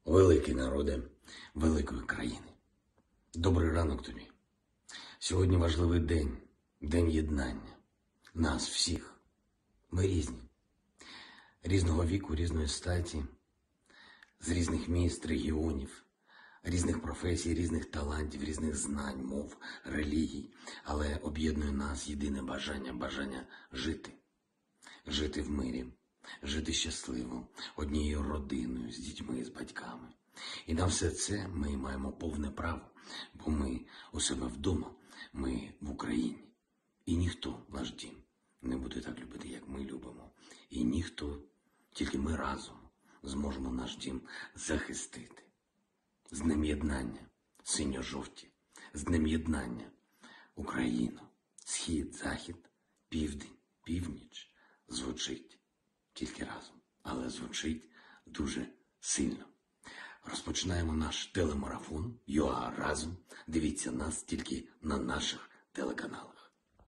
Великий народе великої країни. Добрий ранок тобі. Сьогодні важливий день, день єднання. Нас всіх. Ми різні. Різного віку, різної статі, з різних міст, регіонів, різних професій, різних талантів, різних знань, мов, релігій. Але об'єднує нас єдине бажання жити. Жити в мирі. Жити щасливо, однією родиною, з дітьми, з батьками. І на все це ми маємо повне право, бо ми у себе вдома, ми в Україні. І ніхто наш дім не буде так любити, як ми любимо. І ніхто, тільки ми разом зможемо наш дім захистити. З Днем єднання, синьо-жовті, з Днем єднання, Україну, схід, захід, південь, північ звучить. Тільки разом, але звучить дуже сильно. Розпочинаємо наш телемарафон «ЮА разом». Дивіться нас тільки на наших телеканалах.